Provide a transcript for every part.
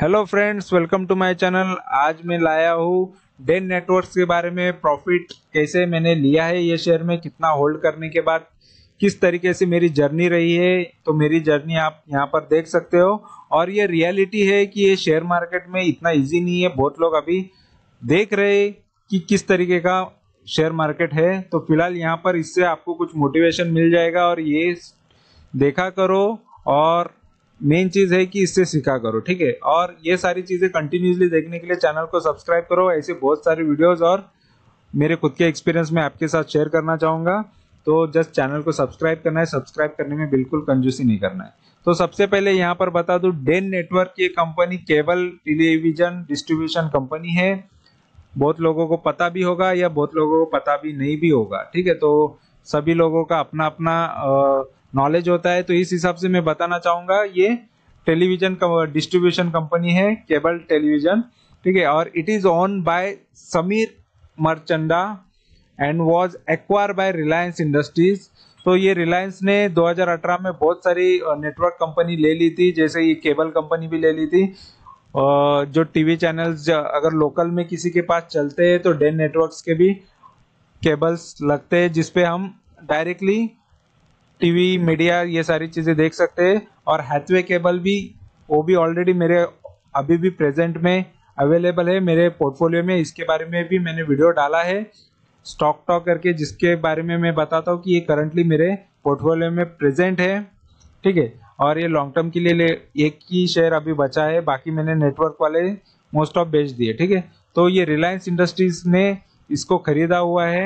Hello friends, welcome to my channel. आज मैं लाया हूँ डेन नेटवर्क्स के बारे में। प्रॉफिट कैसे मैंने लिया है ये शेयर में, कितना होल्ड करने के बाद किस तरीके से मेरी जर्नी रही है, तो मेरी जर्नी आप यहाँ पर देख सकते हो। और ये रियलिटी है कि ये शेयर मार्केट में इतना इजी नहीं है। बहुत लोग अभी देख रहे कि किस तरीके का शेयर मार्केट है, तो फिलहाल यहाँ पर इससे आपको कुछ मोटिवेशन मिल जाएगा और ये देखा करो। और मेन चीज है कि इससे सीखा करो, ठीक है। और ये सारी चीजें कंटिन्यूसली देखने के लिए चैनल को सब्सक्राइब करो। ऐसे बहुत सारे वीडियोस और मेरे खुद के एक्सपीरियंस में आपके साथ शेयर करना चाहूंगा। तो जस्ट चैनल को सब्सक्राइब करना है, सब्सक्राइब करने में बिल्कुल कंजूसी नहीं करना है। तो सबसे पहले यहाँ पर बता दूं, डेन नेटवर्क की company cable television distribution company है। बहुत लोगों को पता भी होगा या बहुत लोगों को पता भी नहीं भी होगा, ठीक है। तो सभी लोगों का अपना अपना नॉलेज होता है, तो इस हिसाब से मैं बताना चाहूंगा। ये टेलीविजन डिस्ट्रीब्यूशन कंपनी है, केबल टेलीविजन, ठीक है। और it is own by Sameer Manchanda and was acquire by Reliance industries. तो ये रिलायंस ने 2018 में बहुत सारी नेटवर्क कंपनी ले ली थी, जैसे ये केबल कंपनी भी ले ली थी। जो टीवी चैनल्स अगर लोकल में किसी के पास चलते हैं तो डेन नेटवर्क्स के भी केबल्स लगते हैं, जिसपे हम डायरेक्टली टीवी मीडिया ये सारी चीजें देख सकते हैं। और हैथवे केबल भी, वो भी ऑलरेडी मेरे अभी भी प्रेजेंट में अवेलेबल है मेरे पोर्टफोलियो में। इसके बारे में भी मैंने वीडियो डाला है स्टॉक टॉक करके, जिसके बारे में मैं बताता हूँ कि ये करंटली मेरे पोर्टफोलियो में प्रेजेंट है, ठीक है। और ये लॉन्ग टर्म के लिए एक ही शेयर अभी बचा है, बाकी मैंने नेटवर्क वाले मोस्ट ऑफ बेच दिए, ठीक है। तो ये रिलायंस इंडस्ट्रीज ने इसको खरीदा हुआ है।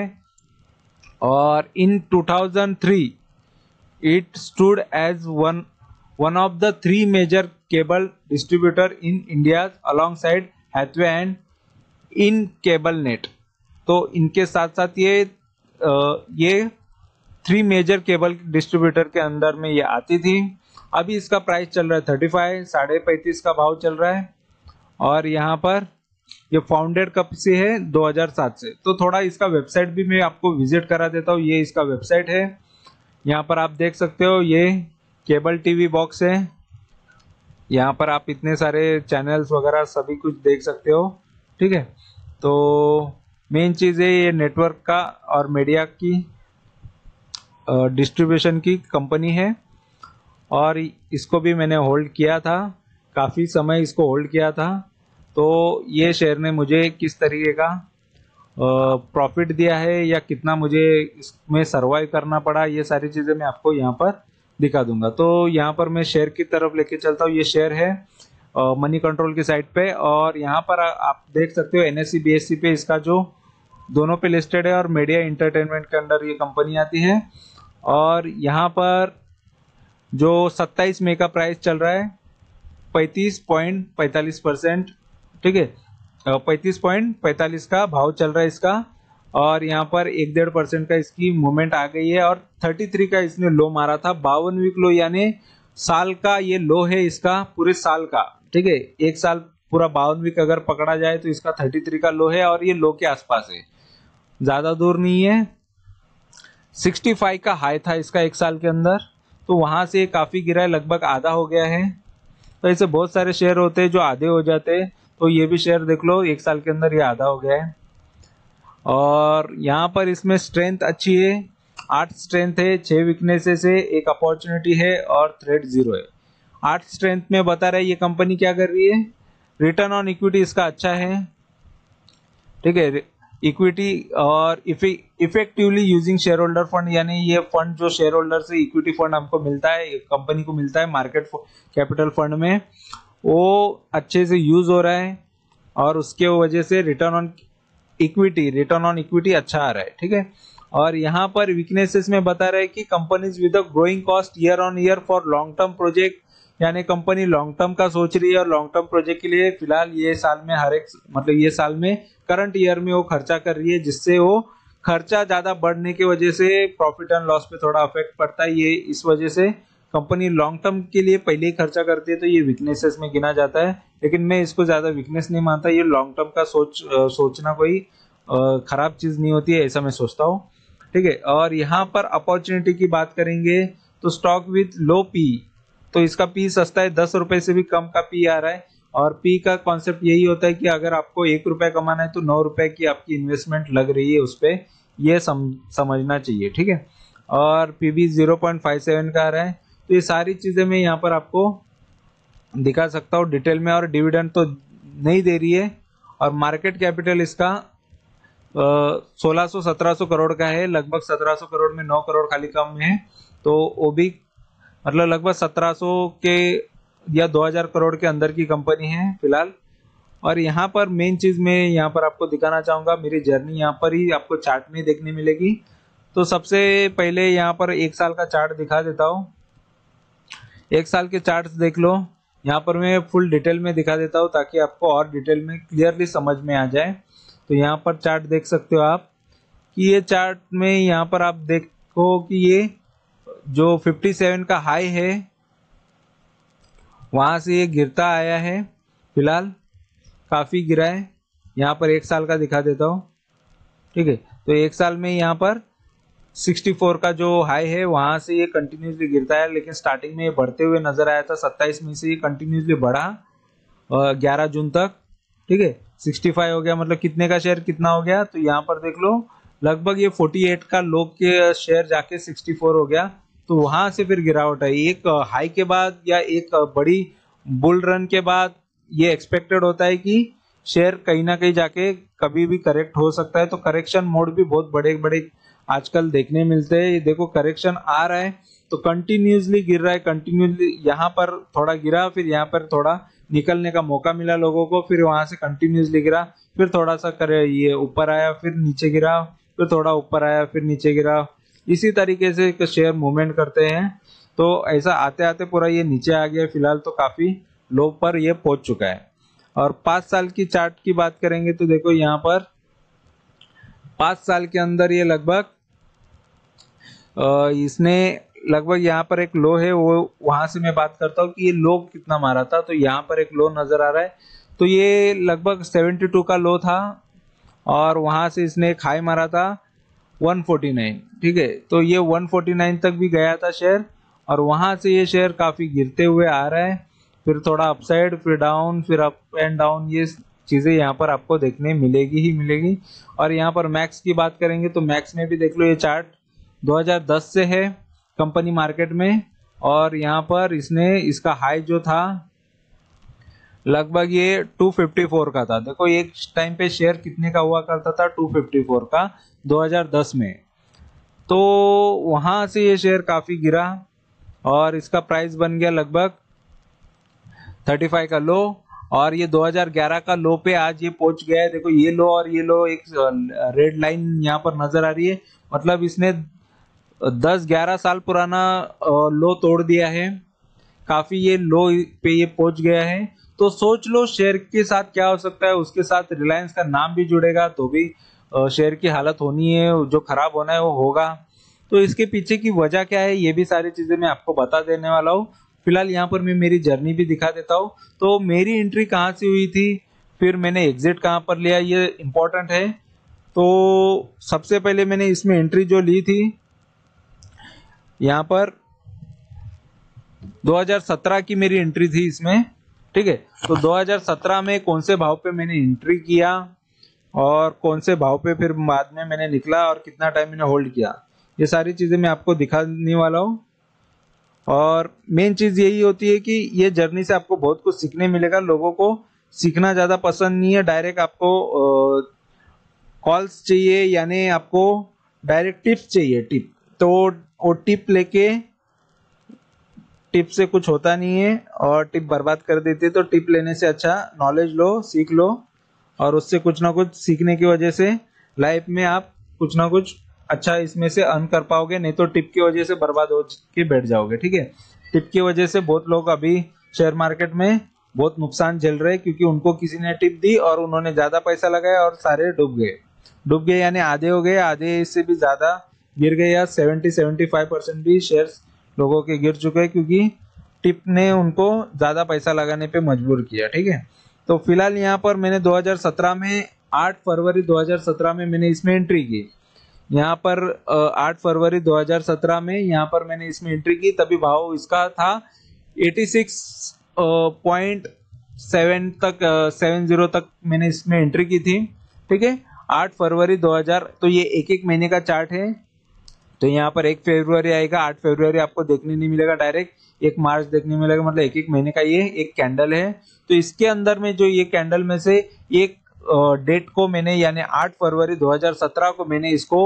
और इन 2003 it stood as one of the three major cable distributor in India alongside Hathway and in cable net। तो इनके साथ साथ ये थ्री मेजर केबल डिस्ट्रीब्यूटर के अंदर में ये आती थी। अभी इसका प्राइस चल रहा है 35, 35.5 का भाव चल रहा है। और यहाँ पर ये फाउंडेड कब से है, 2007 से। तो थोड़ा इसका वेबसाइट भी मैं आपको विजिट करा देता हूँ। ये इसका वेबसाइट है, यहाँ पर आप देख सकते हो। ये केबल टीवी बॉक्स है, यहाँ पर आप इतने सारे चैनल्स वगैरह सभी कुछ देख सकते हो, ठीक है। तो मेन चीज़ है ये नेटवर्क का और मीडिया की डिस्ट्रीब्यूशन की कंपनी है। और इसको भी मैंने होल्ड किया था, काफ़ी समय इसको होल्ड किया था। तो ये शेयर ने मुझे किस तरीके का प्रॉफिट दिया है या कितना मुझे इसमें सरवाइव करना पड़ा, ये सारी चीज़ें मैं आपको यहाँ पर दिखा दूंगा। तो यहाँ पर मैं शेयर की तरफ लेके चलता हूँ। ये शेयर है मनी कंट्रोल की साइट पे, और यहाँ पर आप देख सकते हो NSE BSE पे इसका जो दोनों पे लिस्टेड है, और मीडिया इंटरटेनमेंट के अंदर ये कंपनी आती है। और यहाँ पर जो 27 मई का प्राइस चल रहा है 35.45%, ठीक है। 35.45 का भाव चल रहा है इसका। और यहाँ पर 1-1.5% का इसकी मूवमेंट आ गई है। और 33 का इसने लो मारा था, 52 वीक लो, यानी साल का ये लो है इसका, पूरे साल का, ठीक है। एक साल पूरा 52 वीक अगर पकड़ा जाए तो इसका 33 का लो है, और ये लो के आसपास है, ज्यादा दूर नहीं है। 65 का हाई था इसका एक साल के अंदर, तो वहां से काफी गिरा है, लगभग आधा हो गया है। तो ऐसे बहुत सारे शेयर होते हैं जो आधे हो जाते हैं, तो ये भी शेयर देख लो, एक साल के अंदर ये आधा हो गया है। और यहाँ पर इसमें स्ट्रेंथ अच्छी है, 8 स्ट्रेंथ है, 6 वीकनेसेस है, 1 अपॉर्चुनिटी है और थ्रेट 0 है। 8 स्ट्रेंथ में बता रहा है ये कंपनी क्या कर रही है। रिटर्न ऑन इक्विटी इसका अच्छा है, ठीक है। इक्विटी और effectively using share holder fund, यानी ये फंड जो शेयर होल्डर से इक्विटी फंड हमको मिलता है, कंपनी को मिलता है मार्केट कैपिटल फंड में, वो अच्छे से यूज हो रहा है। और उसके वजह से रिटर्न ऑन इक्विटी अच्छा आ रहा है, ठीक है। और यहाँ पर वीकनेसेस में बता रहा है कि companies with a growing cost year on year for long term project, यानी कंपनी लॉन्ग टर्म का सोच रही है और लॉन्ग टर्म प्रोजेक्ट के लिए फिलहाल ये साल में ये साल में करंट ईयर में वो खर्चा कर रही है, जिससे वो खर्चा ज्यादा बढ़ने की वजह से प्रॉफिट एंड लॉस पे थोड़ा अफेक्ट पड़ता है। ये इस वजह से कंपनी लॉन्ग टर्म के लिए पहले ही खर्चा करती है, तो ये वीकनेसेस में गिना जाता है। लेकिन मैं इसको ज्यादा वीकनेस नहीं मानता, ये लॉन्ग टर्म का सोचना कोई खराब चीज नहीं होती है, ऐसा मैं सोचता हूँ, ठीक है। और यहाँ पर अपॉर्चुनिटी की बात करेंगे तो स्टॉक विथ लो पी, तो इसका पी सस्ता है, 10 रुपए से भी कम का पी आ रहा है। और पी का कॉन्सेप्ट यही होता है कि अगर आपको 1 रुपया कमाना है तो 9 रुपए की आपकी इन्वेस्टमेंट लग रही है उस पर, ये समझना चाहिए, ठीक है। और पीबी 0.57 का आ रहा है। तो ये सारी चीजें मैं यहाँ पर आपको दिखा सकता हूँ डिटेल में। और डिविडेंड तो नहीं दे रही है। और मार्केट कैपिटल इसका 1600-1700 करोड़ का है। लगभग 1700 करोड़ में 9 करोड़ खाली कम है, तो वो भी मतलब लगभग 1700 के या 2000 करोड़ के अंदर की कंपनी है फिलहाल। और यहाँ पर मेन चीज मैं यहाँ पर आपको दिखाना चाहूंगा, मेरी जर्नी यहाँ पर ही आपको चार्ट में देखने मिलेगी। तो सबसे पहले यहाँ पर 1 साल का चार्ट दिखा देता हूँ। 1 साल के चार्ट्स देख लो। यहाँ पर मैं फुल डिटेल में दिखा देता हूँ ताकि आपको और डिटेल में क्लियरली समझ में आ जाए। तो यहाँ पर चार्ट देख सकते हो आप कि ये चार्ट में यहाँ पर आप देखो कि ये जो 57 का हाई है वहां से ये गिरता आया है, फिलहाल काफी गिरा है। यहाँ पर 1 साल का दिखा देता हूँ, ठीक है। तो 1 साल में यहाँ पर 64 का जो हाई है वहां से ये कंटिन्यूसली गिरता है, लेकिन स्टार्टिंग में ये बढ़ते हुए नजर आया था। 27 में से ये कंटिन्यूसली बढ़ा 11 जून तक, ठीक है। 65 हो गया, मतलब कितने का शेयर कितना हो गया, तो यहाँ पर देख लो लगभग ये 48 का लो के शेयर जाके 64 हो गया। तो वहां से फिर गिरावट आई। एक हाई के बाद या एक बड़ी बुल रन के बाद ये एक्सपेक्टेड होता है कि शेयर कहीं ना कहीं जाके कभी भी करेक्ट हो सकता है। तो करेक्शन मोड भी बहुत बड़े बड़े आजकल देखने मिलते हैं। ये देखो करेक्शन आ रहा है तो कंटिन्यूसली गिर रहा है, कंटिन्यूसली यहाँ पर थोड़ा गिरा, फिर यहाँ पर थोड़ा निकलने का मौका मिला लोगों को, फिर वहां से कंटिन्यूसली गिरा, फिर थोड़ा सा करे ये ऊपर आया, फिर नीचे गिरा, फिर थोड़ा ऊपर आया, फिर नीचे गिरा। इसी तरीके से शेयर मूवमेंट करते हैं। तो ऐसा आते आते पूरा ये नीचे आ गया। फिलहाल तो काफी लो पर ये पहुंच चुका है। और 5 साल की चार्ट की बात करेंगे तो देखो यहाँ पर 5 साल के अंदर ये लगभग इसने लगभग यहाँ पर एक लो है, वो वहां से मैं बात करता हूँ कि ये लो कितना मारा था। तो यहाँ पर एक लो नजर आ रहा है। तो ये लगभग 72 का लो था और वहां से इसने एक हाई मारा था 149, ठीक है। तो ये 149 तक भी गया था शेयर, और वहां से ये शेयर काफी गिरते हुए आ रहा है। फिर थोड़ा अपसाइड, फिर डाउन, फिर अप एंड डाउन, ये चीजें यहाँ पर आपको देखने मिलेगी ही मिलेगी। और यहाँ पर मैक्स की बात करेंगे तो मैक्स में भी देख लो, ये चार्ट 2010 से है कंपनी मार्केट में। और यहाँ पर इसने इसका हाई जो था लगभग ये 254 का था। देखो एक टाइम पे शेयर कितने का हुआ करता था, 254 का 2010 में। तो वहां से ये शेयर काफी गिरा और इसका प्राइस बन गया लगभग 35 का लो। और ये 2011 का लो पे आज ये पहुंच गया है। देखो ये लो और ये लो, एक रेड लाइन यहाँ पर नजर आ रही है, मतलब इसने 10-11 साल पुराना लो तोड़ दिया है। काफी ये लो पे ये पहुंच गया है। तो सोच लो शेयर के साथ क्या हो सकता है। उसके साथ रिलायंस का नाम भी जुड़ेगा तो भी शेयर की हालत होनी है, जो खराब होना है वो होगा। तो इसके पीछे की वजह क्या है, ये भी सारी चीजें मैं आपको बता देने वाला हूँ। फिलहाल यहाँ पर मैं मेरी जर्नी भी दिखा देता हूँ। तो मेरी एंट्री कहाँ से हुई थी, फिर मैंने एग्जिट कहाँ पर लिया, ये इंपॉर्टेंट है। तो सबसे पहले मैंने इसमें एंट्री जो ली थी यहाँ पर 2017 की मेरी एंट्री थी इसमें, ठीक है। तो 2017 में कौन से भाव पे मैंने एंट्री किया और कौन से भाव पे फिर बाद में मैंने निकला और कितना टाइम मैंने होल्ड किया, ये सारी चीजें मैं आपको दिखाने वाला हूँ। और मेन चीज यही होती है कि ये जर्नी से आपको बहुत कुछ सीखने मिलेगा। लोगों को सीखना ज्यादा पसंद नहीं है, डायरेक्ट आपको कॉल्स चाहिए, यानी आपको डायरेक्ट टिप्स चाहिए, टिप। तो वो टिप लेके, टिप से कुछ होता नहीं है और टिप बर्बाद कर देती है। तो टिप लेने से अच्छा नॉलेज लो, सीख लो, और उससे कुछ ना कुछ सीखने की वजह से लाइफ में आप कुछ ना कुछ अच्छा इसमें से अर्न कर पाओगे। नहीं तो टिप की वजह से बर्बाद हो के बैठ जाओगे, ठीक है। टिप की वजह से बहुत लोग अभी शेयर मार्केट में बहुत नुकसान झेल रहे हैं, क्योंकि उनको किसी ने टिप दी और उन्होंने ज्यादा पैसा लगाया और सारे डूब गए, यानी आधे हो गए, आधे से भी ज्यादा गिर गए, या 70-75% भी शेयर्स लोगों के गिर चुके हैं, क्योंकि टिप ने उनको ज्यादा पैसा लगाने पे मजबूर किया, ठीक है। तो फिलहाल यहाँ पर मैंने 2017 में 8 फरवरी 2017 में मैंने इसमें एंट्री की। यहाँ पर 8 फरवरी 2017 में यहाँ पर मैंने इसमें एंट्री की, तभी भाव इसका था 86.5 70 तक मैंने इसमें एंट्री की थी। ठीक है, 8 फरवरी 2000, तो ये एक एक महीने का चार्ट है। तो यहाँ पर 1 फरवरी आएगा, 8 फरवरी आपको देखने नहीं मिलेगा डायरेक्ट, 1 मार्च देखने मिलेगा, मतलब एक एक महीने का ये एक कैंडल है। तो इसके अंदर में जो ये कैंडल में से एक डेट को मैंने यानी 8 फरवरी 2017 को मैंने इसको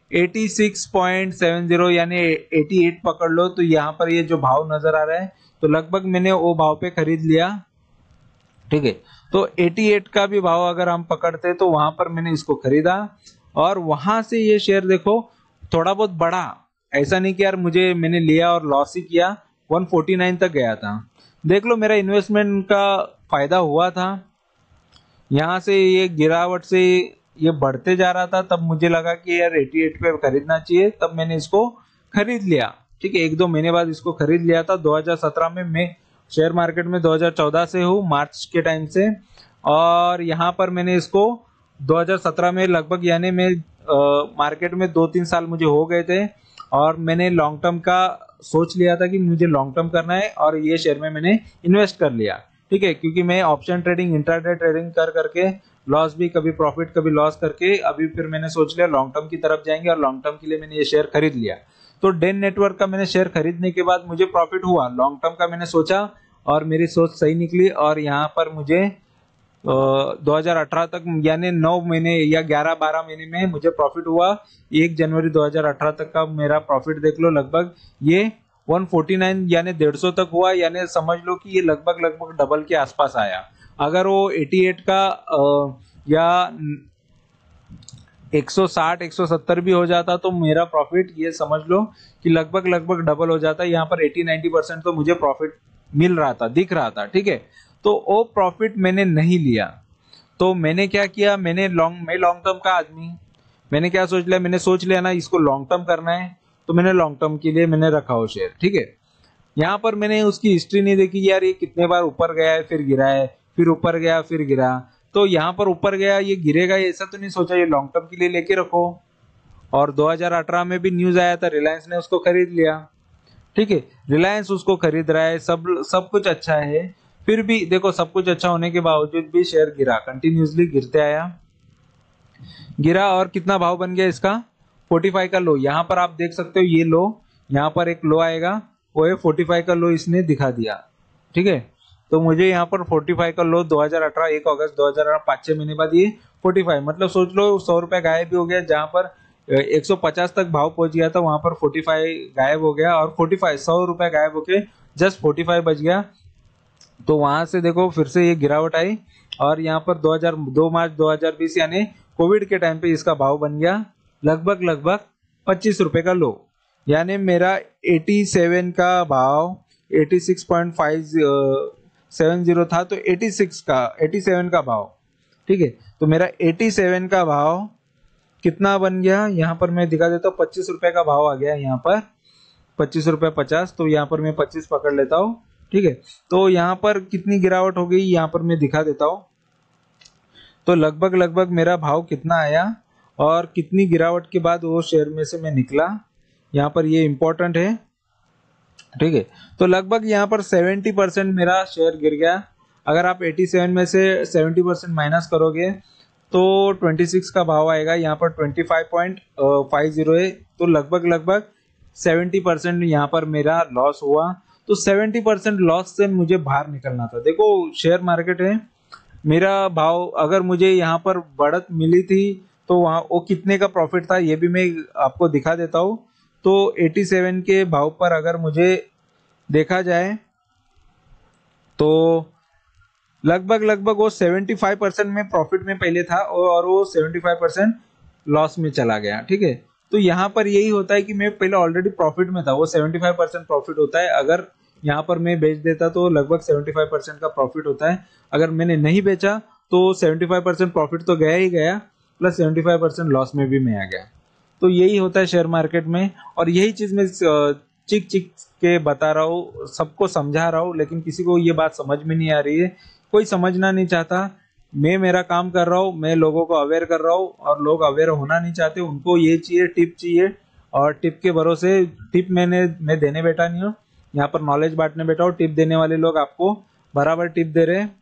86.70 यानी 88 पकड़ लो, तो यहाँ पर ये जो भाव नजर आ रहा है तो लगभग मैंने वो भाव पे खरीद लिया। ठीक है, तो 88 का भी भाव अगर हम पकड़ते तो वहां पर मैंने इसको खरीदा और वहां से ये शेयर देखो थोड़ा बहुत बढ़ा, ऐसा नहीं कि यार मुझे मैंने लिया और लॉस ही किया, 149 तक गया था। देख लो मेरा इन्वेस्टमेंट का फायदा हुआ था। यहाँ से ये गिरावट से ये बढ़ते जा रहा था, तब मुझे लगा कि यार 88 पे खरीदना चाहिए, तब मैंने इसको खरीद लिया। ठीक है, 1-2 महीने बाद इसको खरीद लिया था 2017 में। मैं शेयर मार्केट में 2014 से हूँ, मार्च के टाइम से, और यहाँ पर मैंने इसको 2017 में लगभग यानी मैं मार्केट में 2-3 साल मुझे हो गए थे और मैंने लॉन्ग टर्म का सोच लिया था कि मुझे लॉन्ग टर्म करना है और ये शेयर में मैंने इन्वेस्ट कर लिया। ठीक है, क्योंकि मैं ऑप्शन ट्रेडिंग, इंट्राडे ट्रेडिंग कर करके लॉस भी, कभी प्रॉफिट कभी लॉस करके, अभी फिर मैंने सोच लिया लॉन्ग टर्म की तरफ जाएंगे और लॉन्ग टर्म के लिए मैंने ये शेयर खरीद लिया। तो डेन नेटवर्क का मैंने शेयर खरीदने के बाद मुझे प्रॉफिट हुआ, लॉन्ग टर्म का मैंने सोचा और मेरी सोच सही निकली और यहाँ पर मुझे 2018 तक यानी 9 महीने या 11-12 महीने में मुझे प्रॉफिट हुआ। 1 जनवरी 2018 तक का मेरा प्रॉफिट देख लो, लगभग ये 149 यानी 150 तक हुआ, यानी समझ लो कि ये लगभग लगभग डबल के आसपास आया। अगर वो 88 का या 160 170 भी हो जाता तो मेरा प्रॉफिट ये समझ लो कि लगभग लगभग डबल हो जाता। यहाँ पर 80-90% तो मुझे प्रॉफिट मिल रहा था, दिख रहा था। ठीक है, तो वो प्रॉफिट मैंने नहीं लिया। तो मैंने क्या किया, मैं लॉन्ग टर्म का आदमी, मैंने क्या सोच लिया, मैंने सोच लिया ना इसको लॉन्ग टर्म करना है, तो मैंने लॉन्ग टर्म के लिए मैंने रखा हो शेयर। ठीक है, यहाँ पर मैंने उसकी हिस्ट्री नहीं देखी यार ये कितने बार ऊपर गया है फिर गिरा है, फिर ऊपर गया फिर गिरा, तो यहाँ पर ऊपर गया ये गिरेगा, ऐसा तो नहीं सोचा, ये लॉन्ग टर्म के लिए लेके रखो। और 2018 में भी न्यूज आया था, रिलायंस ने उसको खरीद लिया। ठीक है, रिलायंस उसको खरीद रहा है, सब कुछ अच्छा है, फिर भी देखो सब कुछ अच्छा होने के बावजूद भी शेयर गिरा, कंटिन्यूसली गिरते आया, गिरा और कितना भाव बन गया इसका 45 का लो। यहाँ पर आप देख सकते हो ये लो, यहाँ पर एक लो आएगा, वो है 45 का लो इसने दिखा दिया। ठीक है, तो मुझे यहाँ पर 45 का लो 2018 1 अगस्त 2018 5-6 महीने बाद ये 45, मतलब सोच लो 100 रुपया गायब भी हो गया। जहाँ पर 150 तक भाव पहुंच गया था वहां पर 45 गायब हो गया, और 45 100 रुपया गायब होके जस्ट 45 बच गया। तो वहां से देखो फिर से ये गिरावट आई और यहाँ पर 2 मार्च 2020 यानी कोविड के टाइम पे इसका भाव बन गया लगभग लगभग 25 रुपए का लो। यानी मेरा 87 का भाव 86.570 था, तो 87 का भाव। ठीक है, तो मेरा 87 का भाव कितना बन गया, यहाँ पर मैं दिखा देता हूँ, 25 रुपए का भाव आ गया यहाँ पर, 25 रुपए 50, तो यहाँ पर मैं 25 पकड़ लेता हूँ। ठीक है, तो यहाँ पर कितनी गिरावट हो गई यहाँ पर मैं दिखा देता हूँ। तो लगभग लगभग मेरा भाव कितना आया और कितनी गिरावट के बाद वो शेयर में से मैं निकला, यहाँ पर ये इंपॉर्टेंट है। ठीक है, तो लगभग यहाँ पर 70% मेरा शेयर गिर गया। अगर आप 87 में से 70% माइनस करोगे तो 26 का भाव आएगा, यहाँ पर 25.50 है, तो लगभग लगभग 70% यहाँ पर मेरा लॉस हुआ। तो 70% लॉस से मुझे बाहर निकलना था। देखो शेयर मार्केट है, मेरा भाव अगर मुझे यहाँ पर बढ़त मिली थी तो वहाँ वो कितने का प्रॉफिट था ये भी मैं आपको दिखा देता हूँ। तो 87 के भाव पर अगर मुझे देखा जाए तो लगभग लगभग वो 75% में प्रॉफिट में पहले था और वो 75% लॉस में चला गया। ठीक है, तो यहाँ पर यही होता है कि मैं पहले ऑलरेडी प्रॉफिट में था, वो 75% प्रॉफिट होता है। अगर यहाँ पर मैं बेच देता तो लगभग 75% का प्रॉफिट होता है। अगर मैंने नहीं बेचा तो 75% प्रॉफिट तो गया ही गया, प्लस 75% लॉस में भी मैं आ गया। तो यही होता है शेयर मार्केट में, और यही चीज मैं चिक चिक के बता रहा हूँ, सबको समझा रहा हूँ, लेकिन किसी को ये बात समझ में नहीं आ रही है, कोई समझना नहीं चाहता। मैं मेरा काम कर रहा हूँ, मैं लोगों को अवेयर कर रहा हूँ और लोग अवेयर होना नहीं चाहते, उनको ये चाहिए टिप चाहिए, और टिप के भरोसे टिप मैं देने बैठा नहीं हूँ, यहाँ पर नॉलेज बांटने बैठा हूँ। टिप देने वाले लोग आपको बराबर टिप दे रहे हैं,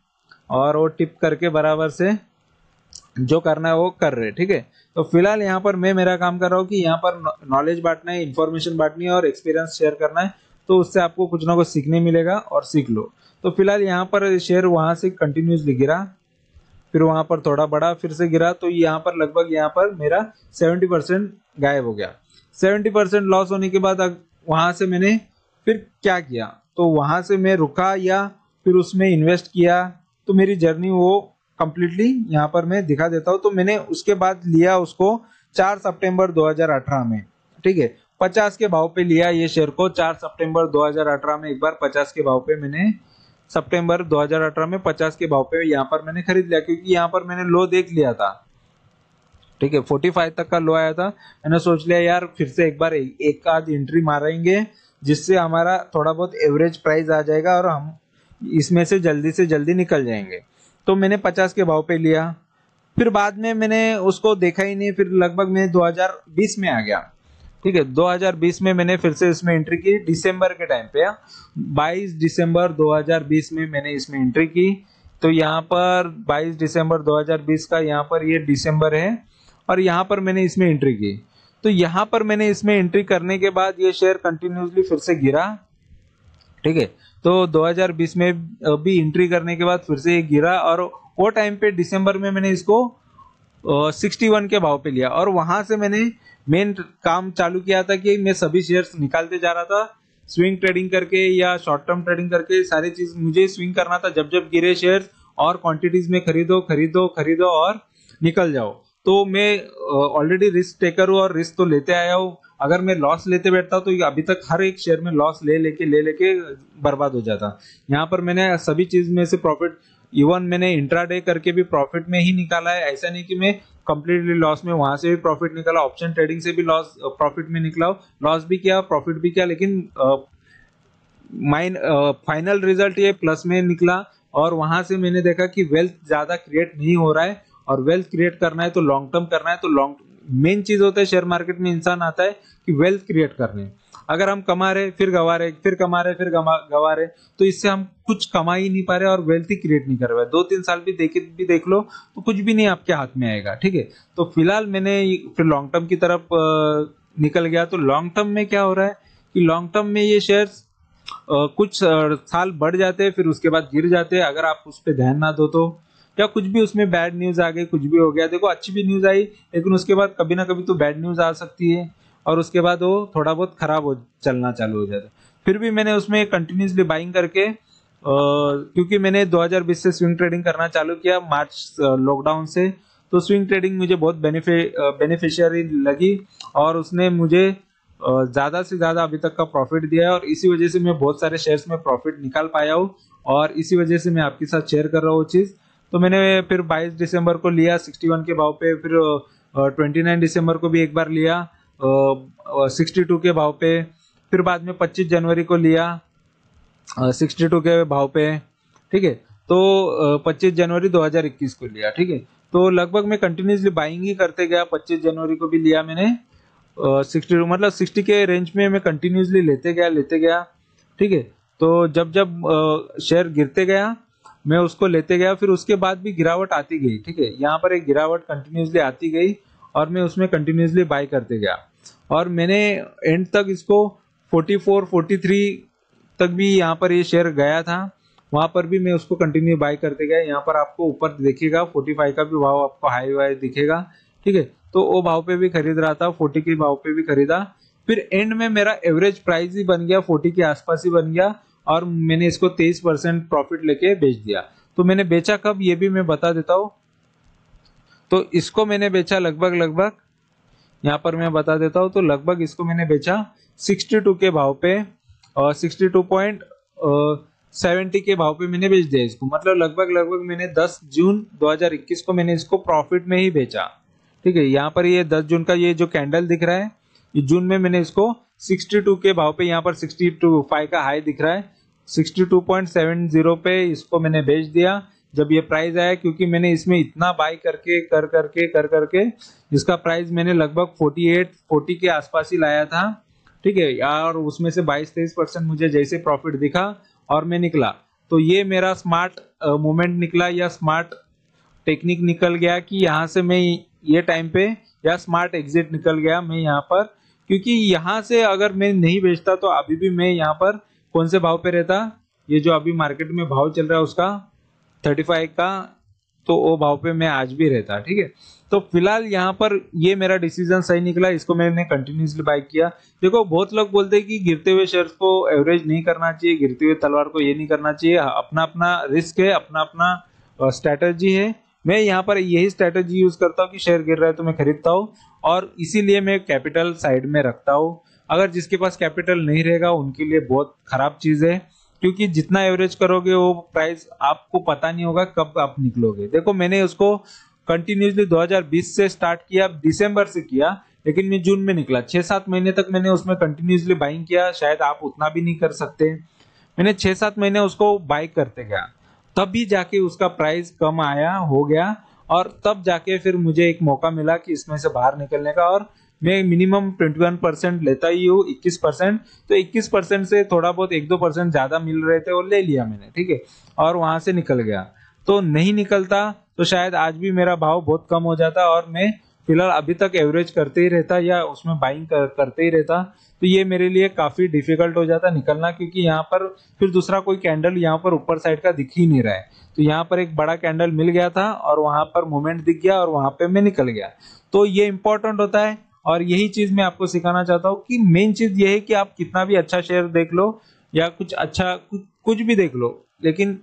और वो टिप करके बराबर से जो करना है वो कर रहे, ठीक है। तो फिलहाल यहाँ पर मैं मेरा काम कर रहा हूँ कि यहाँ पर नॉलेज बांटना है, इन्फॉर्मेशन बांटनी है और एक्सपीरियंस शेयर करना है, तो उससे आपको कुछ ना कुछ सीखने मिलेगा और सीख लो। तो फिलहाल यहाँ पर शेयर वहां से कंटिन्यूसली गिरा, फिर वहां पर थोड़ा बढ़ा, फिर से गिरा, तो यहाँ पर लगभग यहाँ पर मेरा 70% गायब हो गया। 70% लॉस होने के बाद वहां से मैंने फिर क्या किया, तो वहां से मैं रुका या फिर उसमें इन्वेस्ट किया, तो मेरी जर्नी वो कंप्लीटली यहाँ पर मैं दिखा देता हूँ। तो मैंने उसके बाद लिया उसको 4 सितंबर 2018 में, ठीक है, 50 के भाव पे लिया ये शेयर को। 4 सितंबर 2018 में एक बार 50 के भाव पे मैंने, सितंबर 2018 में 50 के भाव पे यहाँ पर मैंने खरीद लिया, क्योंकि यहाँ पर मैंने लो देख लिया था, ठीक है, 45 तक का लो आया था। मैंने सोच लिया यार फिर से एक बार एक आध एंट्री मारेंगे, जिससे हमारा थोड़ा बहुत एवरेज प्राइस आ जाएगा और हम इसमें से जल्दी निकल जाएंगे। तो मैंने 50 के भाव पे लिया, फिर बाद में मैंने उसको देखा ही नहीं, फिर लगभग मैं 2020 में आ गया, ठीक है। 2020 में मैंने फिर से इसमें एंट्री की, दिसंबर के टाइम पे 22 दिसंबर 2020 में मैंने इसमें एंट्री की। तो यहाँ पर 22 दिसंबर 2020 का यहाँ पर ये दिसंबर है और यहाँ पर मैंने इसमें एंट्री की। तो यहाँ पर मैंने इसमें एंट्री करने के बाद ये शेयर कंटिन्यूसली फिर से गिरा, ठीक है। तो 2020 में भी एंट्री करने के बाद फिर से ये गिरा और वो टाइम पे दिसंबर में मैंने इसको 61 के भाव पे लिया और वहां से मैंने मेन काम चालू किया था कि मैं सभी शेयर्स निकालते जा रहा था, स्विंग ट्रेडिंग करके या शॉर्ट टर्म ट्रेडिंग करके। सारी चीज मुझे स्विंग करना था, जब जब गिरे शेयर्स और क्वांटिटीज में खरीदो खरीदो खरीदो और निकल जाओ। तो मैं ऑलरेडी रिस्क टेकर हूँ और रिस्क तो लेते आया हूँ। अगर मैं लॉस लेते बैठता तो अभी तक हर एक शेयर में लॉस ले लेके बर्बाद हो जाता। यहाँ पर मैंने सभी चीज में से प्रॉफिट, इवन मैंने इंट्राडे करके भी प्रॉफिट में ही निकाला है। ऐसा नहीं कि मैं कंप्लीटली लॉस में, वहां से भी प्रॉफिट निकाला, ऑप्शन ट्रेडिंग से भी लॉस प्रॉफिट में निकला, लॉस भी किया प्रॉफिट भी किया, लेकिन फाइनल रिजल्ट ये प्लस में निकला। और वहां से मैंने देखा कि वेल्थ ज्यादा क्रिएट नहीं हो रहा है और वेल्थ क्रिएट करना है तो लॉन्ग टर्म करना है। तो लॉन्ग मेन चीज होता है शेयर मार्केट में, इंसान आता है कि वेल्थ क्रिएट करने। अगर हम कमा रहे फिर गवा रहे, फिर कमा रहे फिर गवा रहे, तो इससे हम कुछ कमा ही नहीं पा रहे और वेल्थ ही क्रिएट नहीं कर रहे। 2-3 साल भी देख लो तो कुछ भी नहीं आपके हाथ में आएगा, ठीक है। तो फिलहाल मैंने फिर लॉन्ग टर्म की तरफ निकल गया। तो लॉन्ग टर्म में क्या हो रहा है कि लॉन्ग टर्म में ये शेयर्स कुछ साल बढ़ जाते हैं फिर उसके बाद गिर जाते हैं, अगर आप उस पर ध्यान ना दो तो, या कुछ भी उसमें बैड न्यूज आ गई, कुछ भी हो गया। देखो अच्छी भी न्यूज आई लेकिन उसके बाद कभी ना कभी तो बैड न्यूज आ सकती है और उसके बाद वो थोड़ा बहुत खराब हो चलना चालू हो जाता है। फिर भी मैंने उसमें कंटिन्यूसली बाइंग करके क्योंकि मैंने 2020 से स्विंग ट्रेडिंग करना चालू किया, मार्च लॉकडाउन से, तो स्विंग ट्रेडिंग मुझे बहुत बेनिफिशियरी लगी और उसने मुझे ज्यादा से ज्यादा अभी तक का प्रॉफिट दिया है और इसी वजह से मैं बहुत सारे शेयर्स में प्रॉफिट निकाल पाया हूँ और इसी वजह से मैं आपके साथ शेयर कर रहा हूँ चीज। तो मैंने फिर 22 दिसंबर को लिया 61 के भाव पे, फिर 29 दिसंबर को भी एक बार लिया 62 के भाव पे, फिर बाद में 25 जनवरी को लिया 62 के भाव पे, ठीक है। तो 25 जनवरी 2021 को लिया, ठीक है। तो लगभग मैं कंटिन्यूसली बाइंग ही करते गया। 25 जनवरी को भी लिया मैंने 60, मतलब 60 के रेंज में मैं कंटिन्यूसली लेते गया, ठीक है। तो जब जब शेयर गिरते गया मैं उसको लेते गया, फिर उसके बाद भी गिरावट आती गई, ठीक है। यहाँ पर एक गिरावट कंटिन्यूसली आती गई और मैं उसमें कंटिन्यूसली बाय करते गया और मैंने एंड तक इसको 44 43 तक भी यहाँ पर ये शेयर गया था, वहां पर भी मैं उसको कंटिन्यू बाय करते गया। यहाँ पर आपको ऊपर दिखेगा 45 का भी भाव आपको हाई वाई दिखेगा, ठीक है। तो वो भाव पे भी खरीद रहा था, 40 के भाव पे भी खरीदा, फिर एंड में मेरा एवरेज प्राइस ही बन गया 40 के आसपास ही बन गया और मैंने इसको 23% प्रॉफिट लेके बेच दिया। तो मैंने बेचा कब ये भी मैं बता देता हूँ। तो इसको मैंने बेचा लगभग यहाँ पर मैं बता देता हूँ, तो लगभग इसको मैंने बेचा 62 के भाव पे और 62.70 के भाव पे मैंने बेच दिया इसको। मतलब लगभग मैंने 10 जून 2021 को मैंने इसको प्रॉफिट में ही बेचा, ठीक है। यहाँ पर ये 10 जून का ये जो कैंडल दिख रहा है, ये जून में मैंने इसको 62 के भाव पे, यहाँ पर 62.5 का हाई दिख रहा है, 62.70 पे इसको मैंने बेच दिया जब ये प्राइस आया, क्योंकि मैंने इसमें इतना बाय करके इसका प्राइस मैंने लगभग 40 के आसपास ही लाया था, ठीक है। और उसमें से 22-23% मुझे जैसे प्रॉफिट दिखा और मैं निकला। तो ये मेरा स्मार्ट मूवमेंट निकला या स्मार्ट टेक्निक निकल गया कि यहाँ से मैं ये टाइम पे, या स्मार्ट एग्जिट निकल गया मैं यहाँ पर, क्योंकि यहाँ से अगर मैं नहीं बेचता तो अभी भी मैं यहाँ पर कौन से भाव पे रहता, ये जो अभी मार्केट में भाव चल रहा है उसका 35 का, तो वो भाव पे मैं आज भी रहता। ठीक है, तो फिलहाल यहाँ पर ये मेरा डिसीजन सही निकला, इसको मैंने कंटिन्यूसली बाय किया। देखो बहुत लोग बोलते हैं कि गिरते हुए शेयर्स को एवरेज नहीं करना चाहिए, गिरते हुए तलवार को ये नहीं करना चाहिए, अपना अपना रिस्क है, अपना अपना स्ट्रैटेजी है। मैं यहाँ पर यही स्ट्रैटेजी यूज करता हूँ कि शेयर गिर रहा है तो मैं खरीदता हूँ, और इसीलिए मैं कैपिटल साइड में रखता हूँ। अगर जिसके पास कैपिटल नहीं रहेगा उनके लिए बहुत खराब चीज है, क्योंकि जितना एवरेज करोगे वो प्राइस आपको पता नहीं होगा कब आप निकलोगे। देखो मैंने उसको कंटिन्यूसली 2020 से स्टार्ट किया, दिसंबर से किया, लेकिन मैं जून में निकला। 6-7 महीने तक मैंने उसमें कंटिन्यूसली बाइंग किया, शायद आप उतना भी नहीं कर सकते। मैंने 6-7 महीने उसको बाई करते गया, तभी जाके उसका प्राइस कम आया हो गया, और तब जाके फिर मुझे एक मौका मिला कि इसमें से बाहर निकलने का। और मैं मिनिमम 21% लेता ही हूँ, 21%, तो 21% से थोड़ा बहुत 1-2% ज्यादा मिल रहे थे, वो ले लिया मैंने। ठीक है, और वहां से निकल गया। तो नहीं निकलता तो शायद आज भी मेरा भाव बहुत कम हो जाता, और मैं फिलहाल अभी तक एवरेज करते ही रहता या उसमें बाइंग करते ही रहता। तो ये मेरे लिए काफी डिफिकल्ट हो जाता निकलना, क्योंकि यहाँ पर फिर दूसरा कोई कैंडल यहाँ पर ऊपर साइड का दिख ही नहीं रहा है। तो यहाँ पर एक बड़ा कैंडल मिल गया था और वहां पर मूवमेंट दिख गया और वहां पे मैं निकल गया। तो ये इंपॉर्टेंट होता है, और यही चीज मैं आपको सिखाना चाहता हूँ कि मेन चीज ये है कि आप कितना भी अच्छा शेयर देख लो या कुछ अच्छा कुछ भी देख लो, लेकिन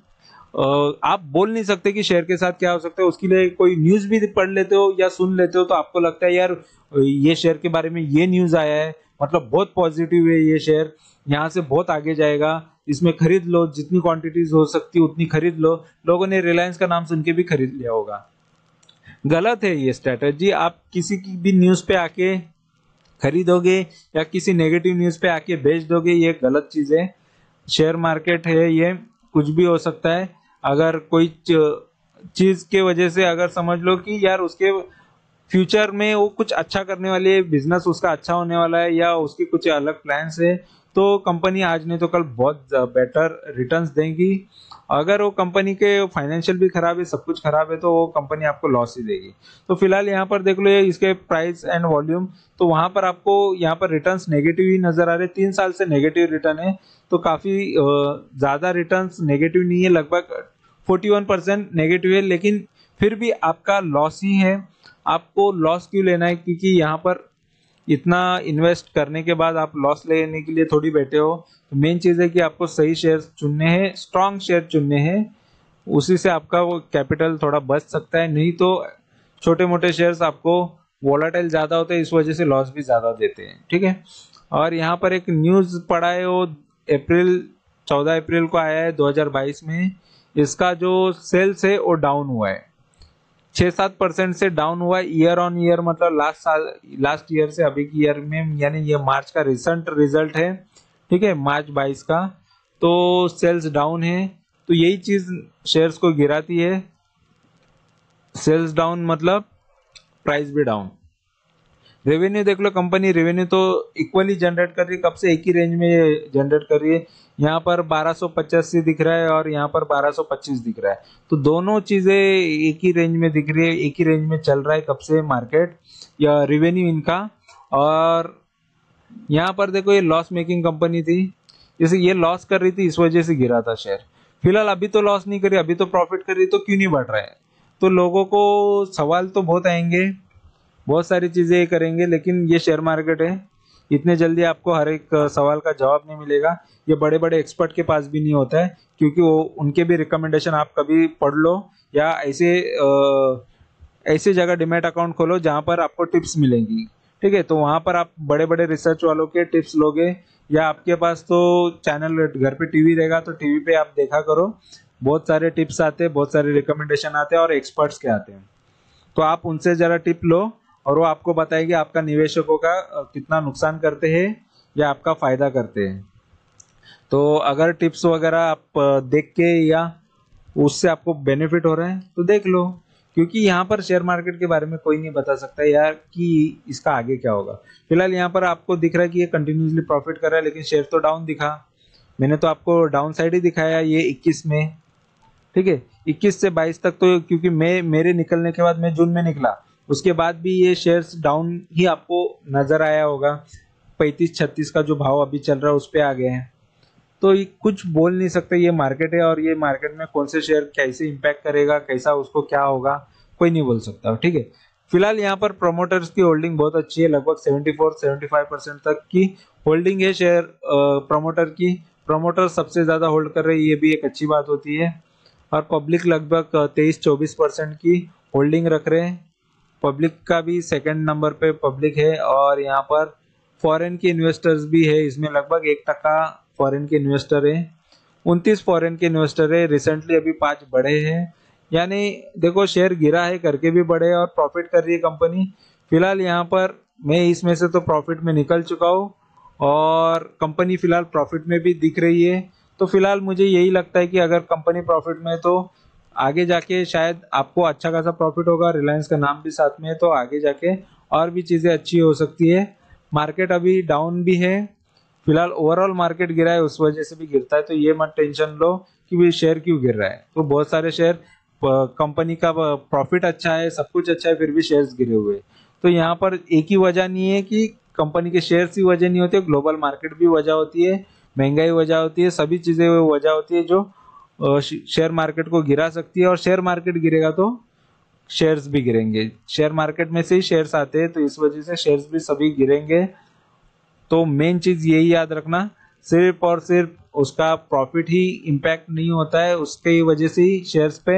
आप बोल नहीं सकते कि शेयर के साथ क्या हो सकता है। उसके लिए कोई न्यूज भी पढ़ लेते हो या सुन लेते हो तो आपको लगता है यार ये शेयर के बारे में ये न्यूज आया है, मतलब बहुत पॉजिटिव है ये शेयर, यहाँ से बहुत आगे जाएगा, इसमें खरीद लो, जितनी क्वांटिटीज हो सकती है उतनी खरीद लो। लोगों ने रिलायंस का नाम सुन के भी खरीद लिया होगा। गलत है ये स्ट्रेटजी। आप किसी की भी न्यूज पे आके खरीदोगे या किसी नेगेटिव न्यूज पे आके बेच दोगे, ये गलत चीज है। शेयर मार्केट है, ये कुछ भी हो सकता है। अगर कोई चीज के वजह से अगर समझ लो कि यार उसके फ्यूचर में वो कुछ अच्छा करने वाली है, बिजनेस उसका अच्छा होने वाला है, या उसके कुछ अलग प्लान्स है, तो कंपनी आज नहीं तो कल बहुत बेटर रिटर्न्स देगी। अगर वो कंपनी के फाइनेंशियल भी खराब है, सब कुछ खराब है, तो वो कंपनी आपको लॉस ही देगी। तो फिलहाल यहाँ पर देख लो ये इसके प्राइस एंड वॉल्यूम, तो वहां पर आपको यहाँ पर रिटर्न्स नेगेटिव ही नजर आ रहे। 3 साल से नेगेटिव रिटर्न है, तो काफी ज्यादा रिटर्न्स नेगेटिव नहीं है, लगभग 41% नेगेटिव है, लेकिन फिर भी आपका लॉस ही है। आपको लॉस क्यों लेना है, क्योंकि यहाँ पर इतना इन्वेस्ट करने के बाद आप लॉस लेने के लिए थोड़ी बैठे हो। तो मेन चीज है कि आपको सही शेयर चुनने हैं, स्ट्रॉन्ग शेयर चुनने हैं, उसी से आपका वो कैपिटल थोड़ा बच सकता है। नहीं तो छोटे मोटे शेयर्स आपको वोलाटाइल ज्यादा होते हैं, इस वजह से लॉस भी ज्यादा देते हैं। ठीक है, और यहाँ पर एक न्यूज पड़ा है, वो 14 अप्रैल को आया है 2022 में। इसका जो सेल्स है वो डाउन हुआ है, 6-7% से डाउन हुआ है ईयर ऑन ईयर, मतलब लास्ट ईयर से अभी की ईयर में, यानी ये मार्च का रिसेंट रिजल्ट है। ठीक है, मार्च 22 का, तो सेल्स डाउन है। तो यही चीज शेयर्स को गिराती है, सेल्स डाउन मतलब प्राइस भी डाउन। रेवेन्यू देख लो, कंपनी रेवेन्यू तो इक्वली जनरेट कर रही है, कब से एक ही रेंज में जनरेट कर रही है। यहाँ पर 1285 दिख रहा है और यहाँ पर 1225 दिख रहा है, तो दोनों चीजें एक ही रेंज में दिख रही है, एक ही रेंज में चल रहा है कब से मार्केट या रेवेन्यू इनका। और यहाँ पर देखो ये लॉस मेकिंग कंपनी थी, जैसे ये लॉस कर रही थी, इस वजह से गिरा था शेयर। फिलहाल अभी तो लॉस नहीं करी, अभी तो प्रॉफिट कर रही, तो क्यों नहीं बढ़ रहा है। तो लोगों को सवाल तो बहुत आएंगे, बहुत सारी चीजें करेंगे, लेकिन ये शेयर मार्केट है, इतने जल्दी आपको हर एक सवाल का जवाब नहीं मिलेगा। ये बड़े बड़े एक्सपर्ट के पास भी नहीं होता है, क्योंकि वो उनके भी रिकमेंडेशन आप कभी पढ़ लो, या ऐसे जगह डिमैट अकाउंट खोलो जहां पर आपको टिप्स मिलेंगी। ठीक है, तो वहां पर आप बड़े बड़े रिसर्च वालों के टिप्स लोगे, या आपके पास तो चैनल घर पे टीवी रहेगा तो टीवी पे आप देखा करो, बहुत सारे टिप्स आते हैं, बहुत सारे रिकमेंडेशन आते हैं और एक्सपर्ट्स के आते हैं। तो आप उनसे जरा टिप लो और वो आपको बताएगी आपका निवेशकों का कितना नुकसान करते हैं या आपका फायदा करते हैं। तो अगर टिप्स वगैरह आप देख के या उससे आपको बेनिफिट हो रहा है तो देख लो, क्योंकि यहाँ पर शेयर मार्केट के बारे में कोई नहीं बता सकता यार कि इसका आगे क्या होगा। फिलहाल यहाँ पर आपको दिख रहा है कि ये कंटिन्यूसली प्रॉफिट कर रहा है, लेकिन शेयर तो डाउन दिखा। मैंने तो आपको डाउन साइड ही दिखाया ये 21 में। ठीक है। 21 से 22 तक तो क्योंकि मेरे निकलने के बाद मैं जून में निकला, उसके बाद भी ये शेयर्स डाउन ही आपको नजर आया होगा। 35-36 का जो भाव अभी चल रहा है उस पे आ गए हैं। तो ये कुछ बोल नहीं सकते, ये मार्केट है और ये मार्केट में कौन से शेयर कैसे इम्पैक्ट करेगा, कैसा उसको क्या होगा, कोई नहीं बोल सकता, ठीक है। फिलहाल यहाँ पर प्रोमोटर्स की होल्डिंग बहुत अच्छी है, लगभग 74-75% तक की होल्डिंग है शेयर प्रोमोटर की। प्रोमोटर सबसे ज्यादा होल्ड कर रहे हैं, ये भी एक अच्छी बात होती है। और पब्लिक लगभग 23-24% की होल्डिंग रख रहे हैं। पब्लिक का भी सेकंड नंबर पे पब्लिक है। और यहाँ पर फॉरेन के इन्वेस्टर्स भी है, इसमें लगभग 1% फॉरेन के इन्वेस्टर है। 29 फॉरेन के इन्वेस्टर है, रिसेंटली अभी 5 बढ़े हैं। यानी देखो शेयर गिरा है करके भी बढ़े और प्रॉफिट कर रही है कंपनी। फिलहाल यहाँ पर मैं इसमें से तो प्रॉफिट में निकल चुका हूँ और कंपनी फिलहाल प्रॉफिट में भी दिख रही है। तो फिलहाल मुझे यही लगता है कि अगर कंपनी प्रॉफिट में है तो आगे जाके शायद आपको अच्छा खासा प्रॉफिट होगा। रिलायंस का नाम भी साथ में है तो आगे जाके और भी चीजें अच्छी हो सकती है। मार्केट अभी डाउन भी है, फिलहाल ओवरऑल मार्केट गिरा है उस वजह से भी गिरता है, तो ये मत टेंशन लो कि भी शेयर क्यों गिर रहा है। तो बहुत सारे शेयर कंपनी का प्रॉफिट अच्छा है, सब कुछ अच्छा है, फिर भी शेयर्स गिरे हुए। तो यहाँ पर एक ही वजह नहीं है कि कंपनी के शेयर्स ही वजह नहीं होती है, ग्लोबल मार्केट भी वजह होती है, महंगाई वजह होती है, सभी चीजें वजह होती है जो शेयर मार्केट को गिरा सकती है। और शेयर मार्केट गिरेगा तो शेयर्स भी गिरेंगे, शेयर मार्केट में से ही शेयर्स आते हैं, तो इस वजह से शेयर्स भी सभी गिरेंगे। तो मेन चीज यही याद रखना, सिर्फ और सिर्फ उसका प्रॉफिट ही इम्पैक्ट नहीं होता है, उसके वजह से ही शेयर्स पे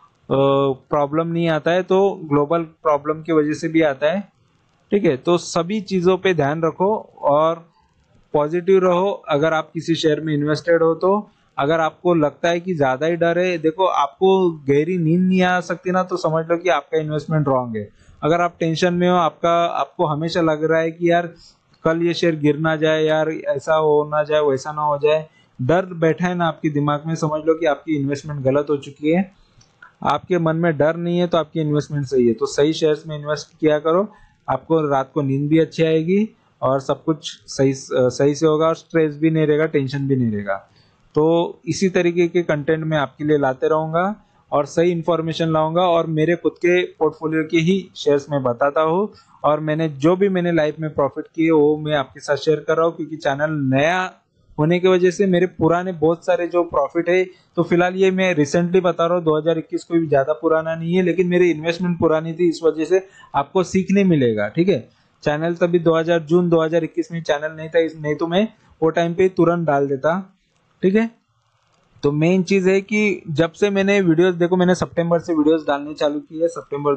प्रॉब्लम नहीं आता है, तो ग्लोबल प्रॉब्लम की वजह से भी आता है, ठीक है। तो सभी चीजों पे ध्यान रखो और पॉजिटिव रहो। अगर आप किसी शेयर में इन्वेस्टेड हो तो अगर आपको लगता है कि ज्यादा ही डर है, देखो आपको गहरी नींद नहीं आ सकती ना, तो समझ लो कि आपका इन्वेस्टमेंट रॉन्ग है। अगर आप टेंशन में हो, आपको हमेशा लग रहा है कि यार कल ये शेयर गिर ना जाए, यार ऐसा हो ना जाए, वैसा ना हो जाए, डर बैठा है ना आपके दिमाग में, समझ लो कि आपकी इन्वेस्टमेंट गलत हो चुकी है। आपके मन में डर नहीं है तो आपकी इन्वेस्टमेंट सही है। तो सही शेयर्स में इन्वेस्ट किया करो, आपको रात को नींद भी अच्छी आएगी और सब कुछ सही सही से होगा और स्ट्रेस भी नहीं रहेगा, टेंशन भी नहीं रहेगा। तो इसी तरीके के कंटेंट मैं आपके लिए लाते रहूंगा और सही इन्फॉर्मेशन लाऊंगा और मेरे खुद के पोर्टफोलियो के ही शेयर्स में बताता हूँ। और मैंने लाइफ में प्रॉफिट किए वो मैं आपके साथ शेयर कर रहा हूँ, क्योंकि चैनल नया होने की वजह से मेरे पुराने बहुत सारे जो प्रॉफिट है, तो फिलहाल ये मैं रिसेंटली बता रहा हूँ, 2021 कोई भी ज्यादा पुराना नहीं है, लेकिन मेरी इन्वेस्टमेंट पुरानी थी, इस वजह से आपको सीखने मिलेगा, ठीक है। चैनल तभी जून 2021 में चैनल नहीं था, नहीं तो मैं वो टाइम पे तुरंत डाल देता, ठीक है। तो मेन चीज है कि जब से मैंने वीडियोस, देखो मैंने सितंबर से वीडियोस डालने चालू की है, सितंबर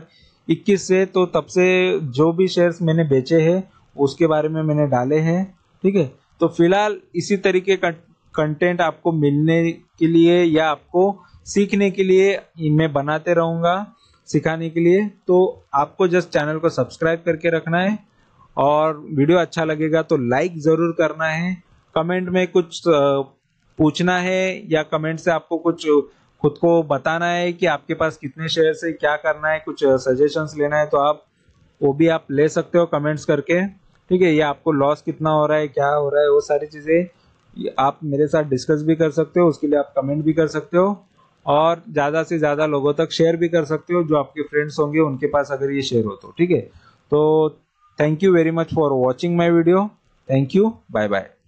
2021 से, तो तब से जो भी शेयर्स मैंने बेचे हैं उसके बारे में मैंने डाले हैं, ठीक है। तो फिलहाल इसी तरीके का कंटेंट आपको मिलने के लिए या आपको सीखने के लिए मैं बनाते रहूंगा, सिखाने के लिए। तो आपको जस्ट चैनल को सब्सक्राइब करके रखना है और वीडियो अच्छा लगेगा तो लाइक जरूर करना है। कमेंट में कुछ पूछना है या कमेंट से आपको कुछ खुद को बताना है कि आपके पास कितने शेयर है, क्या करना है, कुछ सजेशंस लेना है, तो वो भी आप ले सकते हो कमेंट्स करके, ठीक है। या आपको लॉस कितना हो रहा है, क्या हो रहा है, वो सारी चीजें आप मेरे साथ डिस्कस भी कर सकते हो, उसके लिए आप कमेंट भी कर सकते हो और ज्यादा से ज्यादा लोगों तक शेयर भी कर सकते हो, जो आपके फ्रेंड्स होंगे उनके पास अगर ये शेयर हो तो, ठीक है। तो thank you very much for watching my video, thank you, bye bye.